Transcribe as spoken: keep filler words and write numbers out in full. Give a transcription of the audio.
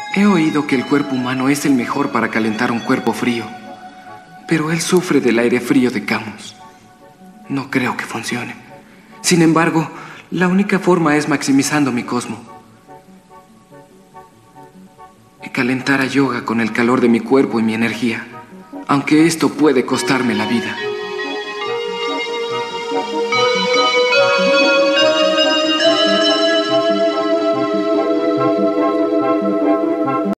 He oído que el cuerpo humano es el mejor para calentar un cuerpo frío, pero él sufre del aire frío de Camus. No creo que funcione. Sin embargo, la única forma es maximizando mi cosmo. Y calentar a Yoga con el calor de mi cuerpo y mi energía, aunque esto puede costarme la vida.